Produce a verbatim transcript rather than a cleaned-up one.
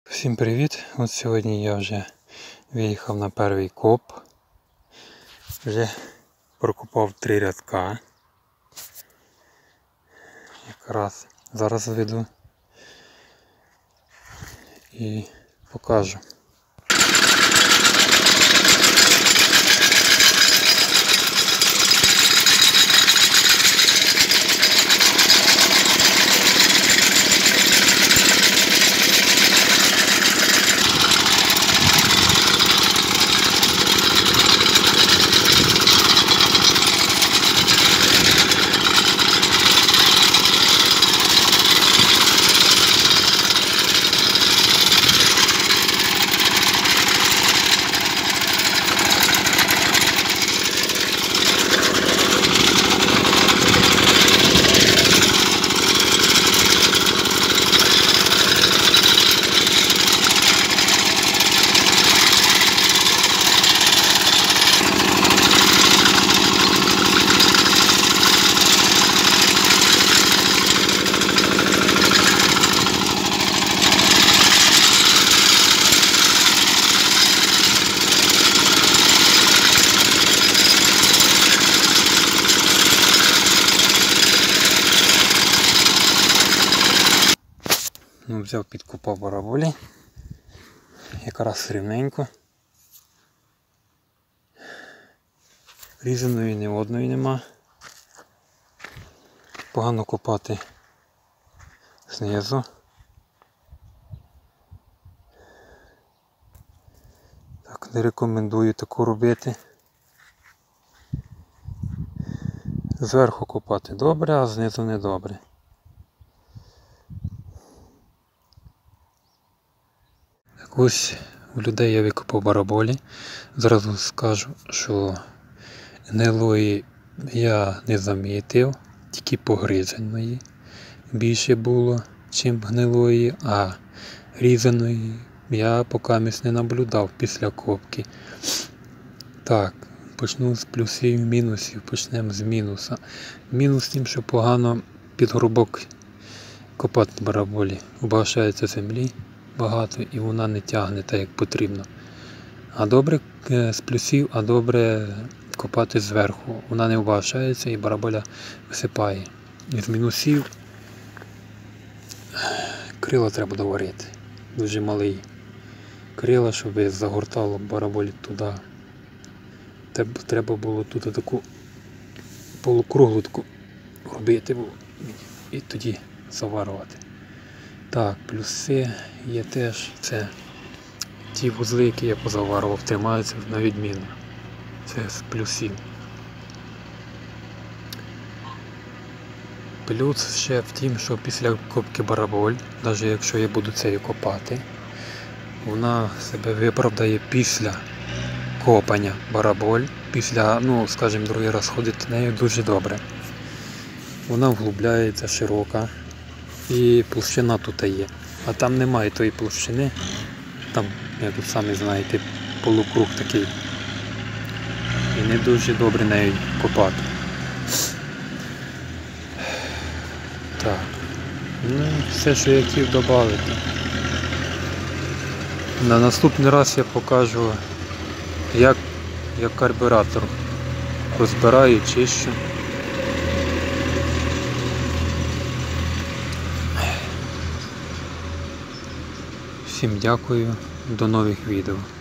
Всім привіт! От сьогодні я вже виїхав на перший коп. Вже прокопав три рядка. Якраз зараз веду і покажу. Ну, взяв, підкопав бараболі, якраз рівненько. Різаної ні одної нема. Погано копати знизу. Так, не рекомендую таку робити. Зверху копати добре, а знизу не добре. Ось у людей я викопав бараболі. Зразу скажу, що гнилої я не замітив, тільки погризаної більше було, чим гнилої, а різаної я поки не наблюдав після копки. Так, почну з плюсів і мінусів, почнемо з мінуса. Мінус тим, що погано під горбок копати бараболі, убагачається землі багато і вона не тягне так, як потрібно. А добре з плюсів, а добре копати зверху. Вона не вбагачається і бараболя висипає. І з мінусів крила треба доварити. Дуже малий крила, щоб загортало бараболі туди. Треба було тут таку полукруглу таку робити і тоді заварувати. Так, плюси є теж, це ті вузли, які я позаварував, тримаються на відміну. Це з плюсів. Плюс ще в тім, що після копки бараболь, навіть якщо я буду цією копати, вона себе виправдає після копання бараболь, після, ну, скажімо, другий раз ходити нею дуже добре. Вона вглубляється, широка. І площина тут є. А там немає тої площини. Там, як ви самі знаєте, полукруг такий. І не дуже добре нею копати. Так. Ну, все, що я хотів додати. На наступний раз я покажу, як, як карбюратор розбираю, чищу. Всім дякую, до нових відео.